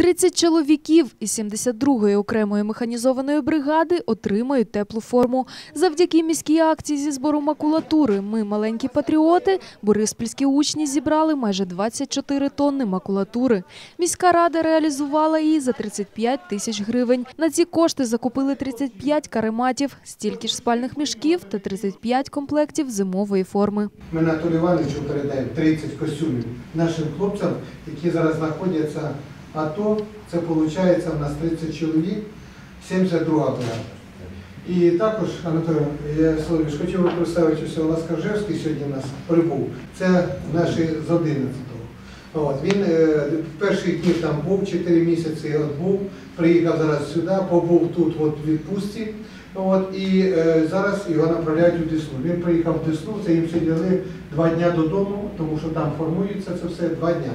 30 чоловіків із 72-ї окремої механізованої бригади отримають теплу форму. Завдяки міській акції зі збору макулатури «Ми – маленькі патріоти» бориспільські учні зібрали майже 24 тонни макулатури. Міська рада реалізувала її за 35 тисяч гривень. На ці кошти закупили 35 карематів, стільки ж спальних мішків та 35 комплектів зимової форми. Ми Анатолію Івановичу передаємо 30 костюмів нашим хлопцям, які зараз знаходяться АТО. Це виходить у нас 30 чоловік, 72 бригада. І також, Анатолій Ярославович, хотів би представити, що Олег Скаржевський сьогодні у нас прибув. Це наші з 11-го. Він перших днів там був, 4 місяці відбув, приїхав зараз сюди, побув тут в відпустці. І зараз його направляють у Десну. Він приїхав в Десну, це їм сиділи 2 дні додому, тому що там формується це все 2 дні.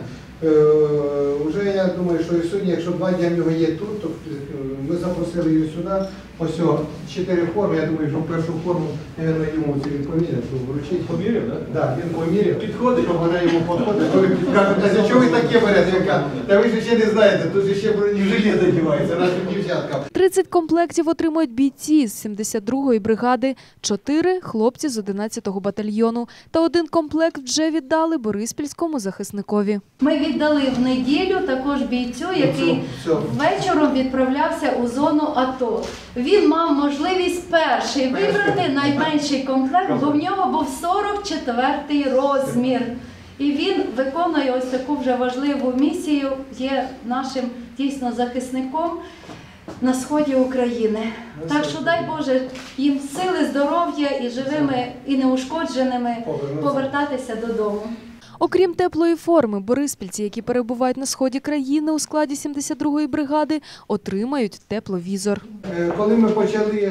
Вже я думаю, що сьогодні, якщо 2 дні в нього є тут, то ми запросили його сюди. Ось 4 форми, я думаю, що першу форму, мабуть, йому він поміряв, вручить. Поміряв, так? Так, він поміряв. Підходить? Щоб вона йому підходить. Кажуть, а чого ви таке берете? Та ви ж ще не знаєте, тут ще бронежилет одягається, нашим дівчаткам. 30 комплектів отримують бійці з 72-ї бригади, 4 – хлопці з 11-го батальйону. Та 1 комплект вже віддали бориспільському захисникові. Ми віддали в неділю також бійцю, який вечором відправлявся у зону АТО. Він мав можливість перший вибрати найменший комплект, бо в нього був 44-й розмір. І він виконує ось таку вже важливу місію, є нашим дійсно захисником на сході України. Так що дай Боже їм сили, здоров'я і живими, і неушкодженими повертатися додому. Окрім теплої форми, бориспільці, які перебувають на сході країни у складі 72-ї бригади, отримають тепловізор. Коли ми почали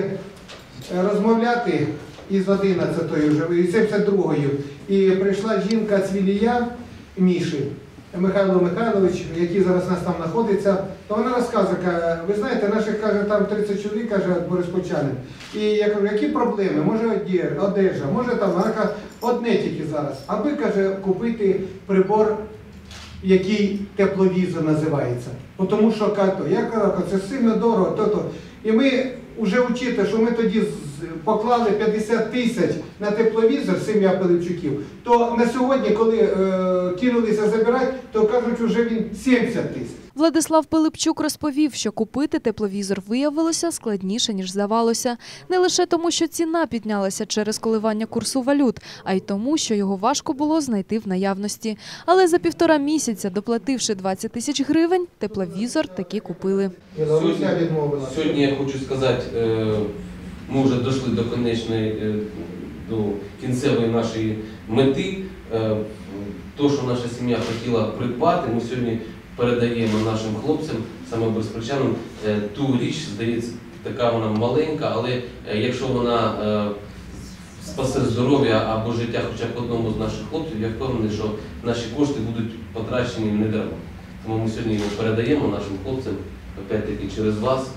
розмовляти із 11-ї, із 72-ї, і прийшла жінка Цвілія Міші, Михайло Михайлович, який зараз у нас там знаходиться, то вона розказує, ви знаєте, наших, каже, там 30 чоловік, каже, бориспільчанин. І я кажу, які проблеми? Може одежа, може там, вона каже, одне тільки зараз, аби, каже, купити прибор, який тепловізор називається. Тому що, я кажу, це сильно дорого, то-то. І ми вже вчите, що ми тоді поклали 50 тисяч на тепловізор, сім'я Пилипчуків, то на сьогодні, коли кинулися забирати, то кажуть, вже він 70 тисяч. Владислав Пилипчук розповів, що купити тепловізор виявилося складніше, ніж здавалося. Не лише тому, що ціна піднялася через коливання курсу валют, а й тому, що його важко було знайти в наявності. Але за 1,5 місяця, доплативши 20 тисяч гривень, тепловізор таки купили. Сьогодні я хочу сказати, ми вже дійшли до кінцевої нашої мети. То, що наша сім'я хотіла придбати, ми сьогодні передаємо нашим хлопцям, саме бориспільчанам, ту річ, здається, така вона маленька, але якщо вона спасе здоров'я або життя хоча б одному з наших хлопців, я впевнений, що наші кошти будуть потрачені не дарма. Тому ми сьогодні його передаємо нашим хлопцям, опять-таки через вас.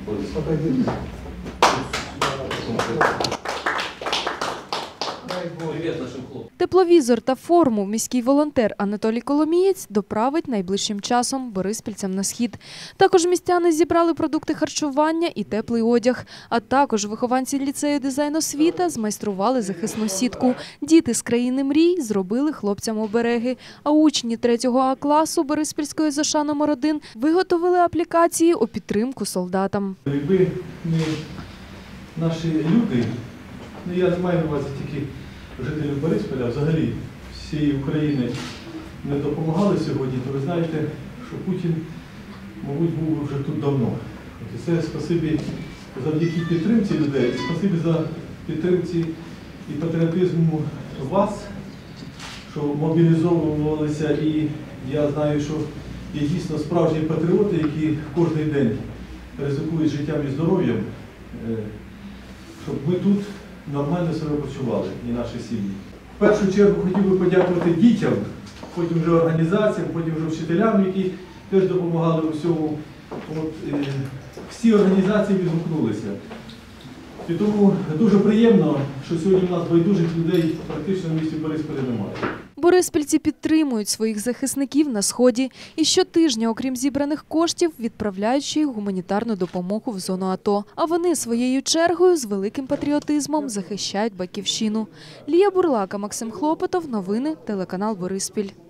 Тепловізор та форму міський волонтер Анатолій Коломієць доправить найближчим часом бориспільцям на схід. Також містяни зібрали продукти харчування і теплий одяг. А також вихованці ліцею дизайн-освіта змайстрували захисну сітку. Діти з країни мрій зробили хлопцям обереги. А учні 3-го А-класу Бориспільської ЗШ № 1 виготовили аплікації у підтримку солдатам. Якби не наші люди, я не маю на увазі тільки жителів Борисполя, а взагалі всієї України не допомагали сьогодні, то ви знаєте, що Путін, мабуть, був вже тут давно. І це спасибі завдяки підтримці людей, спасибі за підтримці і патріотизму вас, що мобілізовувалися, і я знаю, що є дійсно справжні патріоти, які кожен день ризикують життям і здоров'ям, щоб ми тут нормально себе почували, і наші сім'ї. В першу чергу хотів би подякувати дітям, потім вже організаціям, потім вже вчителям, які теж допомагали у всьому. Всі організації відгукнулися. І тому дуже приємно, що сьогодні у нас байдужих людей практично в місті Борисполі немає. Бориспільці підтримують своїх захисників на Сході і щотижня, окрім зібраних коштів, відправляють ще й гуманітарну допомогу в зону АТО. А вони своєю чергою з великим патріотизмом захищають Батьківщину. Лія Бурлака, Максим Хлопотов. Новини, телеканал Бориспіль.